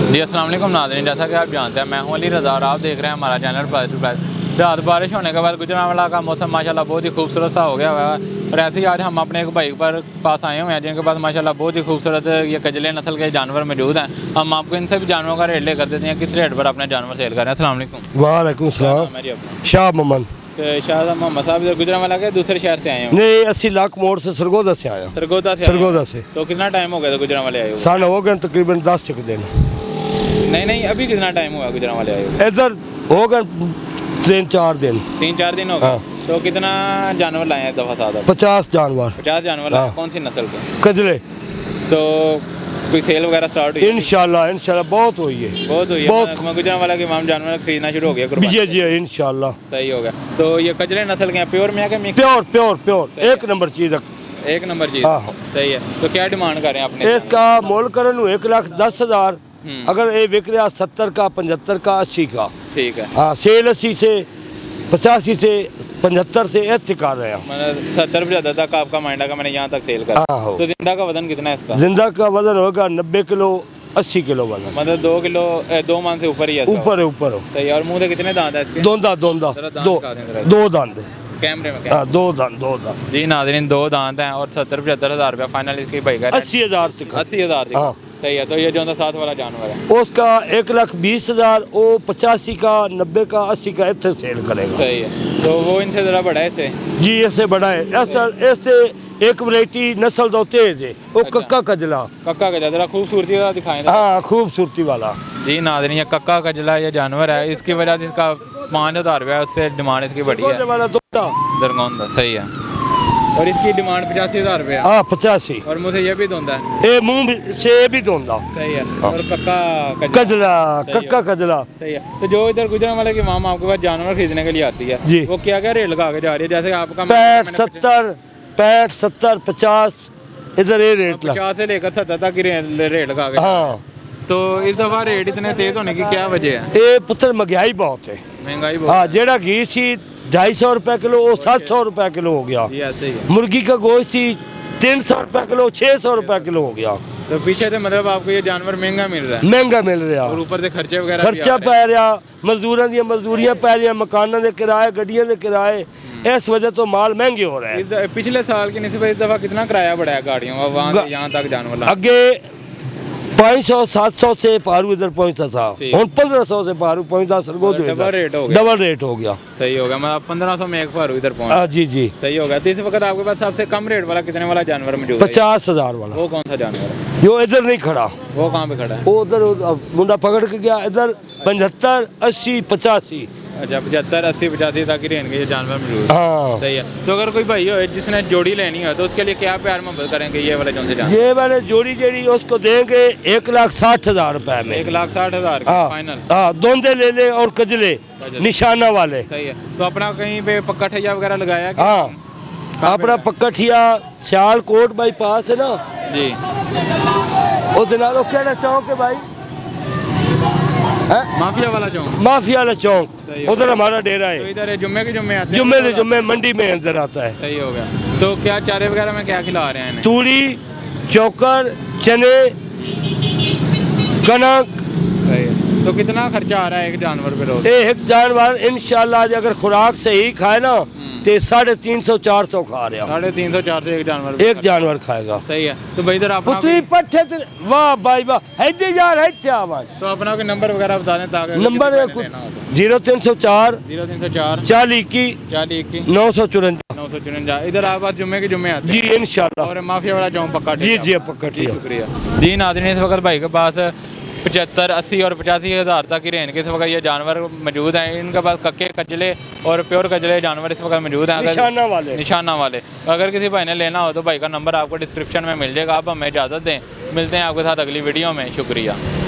जी अस्सलाम वालेकुम नाज़रीन, जैसा कि आप जानते हैं मैं हूं अली रज़ा और आप देख रहे हैं हमारा चैनल पर। रात बारिश होने के बाद गुजरांवाला का मौसम माशाल्लाह बहुत ही खूबसूरत सा हो गया हुआ है। और ऐसे ही आज हम अपने एक भाई पर पास आए हुए हैं जिनके पास माशाल्लाह बहुत ही खूबसूरत ये कजले नस्ल के जानवर मौजूद हैं। हम आपको इनसे भी जानवरों का रेट ले कर देते हैं, किस रेट पर अपने जानवर सेल कर रहे हैं। अस्सलाम वालेकुम। वालेकुम सलाम। शाह मोहम्मद। शाह मोहम्मद साहब इधर गुजरांवाला के दूसरे शहर से आए हैं? नहीं, 80 लाख मोड़ से सरगोदा से आया। सरगोदा से। तो कितना टाइम हो गया था गुजरांवाले आए हुए? सन हो गए तकरीबन 10 दिन। नहीं, अभी कितना टाइम हुआ गुजरांवाले आए हुए? इधर हो गए 3-4 दिन। 3-4 दिन हो गए। हाँ। तो कितना जानवर लाए हैं दफा सादा? 50 जानवर। 50 जानवर लाए। कौन सी नस्ल के? कजले। तो कोई सेल वगैरह स्टार्ट हुई? इंशाल्लाह बहुत हुई है। बहुत गुजरांवाला के इमाम जानवर खरीदना शुरू हो गया? जी इंशाल्लाह सही हो गया। तो ये कजले नस्ल के हैं, प्योर में क्या मिक्स? प्योर एक नंबर चीज। एक नंबर चीज। सही है। तो क्या डिमांड कर रहे हैं अपने? इसका मोल करन 1,10,000। अगर ये बिक रहा 70 का, 75 का, 80 का। ठीक है। हाँ, सेल 80 से 85 से 75 से ऐसे कर रहे हैं। मतलब 70-75 तक आपका माइंडा का मैंने यहाँ तक सेल करा। तो जिंदा का वजन कितना है इसका? जिंदा का वजन होगा 90 किलो, 80 किलो वजन। मतलब 2 किलो 2 मान से ऊपर ही है? ऊपर हो। सही है। और मुँह से कितने दांत है इसके? दो दांत कैमरे में? हाँ, दो दांत। जी नाज़रीन, 2 दांत हैं और 70-75 हज़ार रुपया फाइनल इसकी भाई का? 80,000। 80,000। सही है। तो ये जो साथ वाला जानवर है उसका 1,20,000, वो 85 का, 90 का, 80 का इतने सेल करेगा। सही है। तो वो इनसे ज़रा बड़ा है इसे? जी इससे बड़ा है। ऐसे एक वैरायटी नस्ल दो तेज है वो। कक्का कजला ज़रा खूबसूरती वाला दिखाएं। हाँ, खूबसूरती वाला। जी नाज़रीन, ये कक्का कजला ये जानवर है, इसकी वजह से इसका 5,000 रुपया उससे डिमांड इसकी बड़ी है। दरगोंदा। सही है। और इसकी डिमांड 85,000 रुपया? हाँ, 85। और मुँह से ये भी धोंदा है? ये मुँह से भी धोंदा। सही है। और कक्का कजला। सही है। तो जो इधर गुजरांवाला की मामा आपके पास जानवर खरीदने के लिए आती है जी, वो क्या रेट लगा के जा रही है? जैसे आपका 65, 70, 50 इधर ये रेट 50 से लेकर 70 तक रेट लगा के। हाँ। तो इस दफा रेट इतने तेज होने की क्या वजह है? ये पुत्र महंगाई बहुत है। महंगाई बहुत। हाँ, जेड़ा घी सी 250 रुपए किलो, वो 700 रुपए किलो हो गया। मुर्गी का गोश्त सी 300 रुपए किलो, 600 रुपए किलो हो गया। तो पीछे से मतलब आपको ये जानवर महंगा मिल रहा है? महंगा मिल रहा। और ऊपर से खर्चा पै रहा, मजदूरों दी मजदूरियां पै रही, मकानों के किराए, गड्डियों के किराए, इस वजह तो माल महंगे हो रहे हैं। पिछले साल की निस्बत इस दफा कितना किराया बढ़ा है गाड़ियों का वहाँ से यहाँ तक जानवर? अगे 500-700 से पारू इधर पहुँचता था, हम 1500 से पारू पहुँचता। डबल रेट हो गया। सही हो गया। मतलब 1500 में एक पारू इधर पहुँचा। जी सही हो गया। तो इस वक्त आपके पास सबसे कम रेट वाला कितने वाला जानवर मौजूद है? 50,000 वाला। वो कौन सा जानवर है? जो इधर नहीं खड़ा। वो कहाँ पे खड़ा है? वो उधर मुंडा पकड़ के गया। इधर 75, 80, 85। अच्छा, 75, 80, 85 तक ही रेंज के ये जानवर मौजूद। हाँ। सही है। तो अगर कोई भाई हो जिसने जोड़ी लेनी है तो उसके लिए क्या प्यार मोहब्बत करेंगे? ये वाले जो से जानवर, ये वाले जोड़ी जेड़ी उसको देंगे 1,60,000 रुपए में। 1,60,000 फाइनल? हाँ, दोंदे ले ले और कजले निशाना वाले। सही है। तो अपना कहीं पे पक्का ठैया वगैरह लगाया? हाँ, अपना पक्का ठिया सियालकोट बाईपास है ना जी, क्या चौक है भाई? माफिया वाला चौक। माफिया वाला चौक, उधर हमारा डेरा है। तो इधर जुम्मे के जुम्मे आते हैं? जुम्मे मंडी में अंदर आता है। सही हो गया। तो क्या चारे वगैरह में क्या खिला रहे हैं? तूड़ी, चोकर, चने, कनक। सही है। तो कितना खर्चा आ रहा है एक जानवर पे रोज? एक जानवर इंशाल्लाह अगर खुराक सही खाए ना तो 350-400 खा रहा। 350-400 एक जानवर खाएगा। सही है। तो भाई इधर आप वाह भाई वाह, तो अपना कोई नंबर वगैरह बता दें ताकि नंबर 0304 40 21 954। इधर आप जुम्मे के जुम्मे आते हैं? जी इंशाल्लाह। और माफिया वाला चौक पक्का? जी पक्का। शुक्रिया जी नाज़रीन, इस वक्त भाई के पास 75, 80 और 85 हज़ार तक की रेंज के इस वक्त ये जानवर मौजूद हैं। इनके पास कक्के कजले और प्योर कजले जानवर इस वक्त मौजूद हैं। निशाना वाले। अगर किसी भाई ने लेना हो तो भाई का नंबर आपको डिस्क्रिप्शन में मिल जाएगा। आप हमें इजाज़त दें, मिलते हैं आपके साथ अगली वीडियो में। शुक्रिया।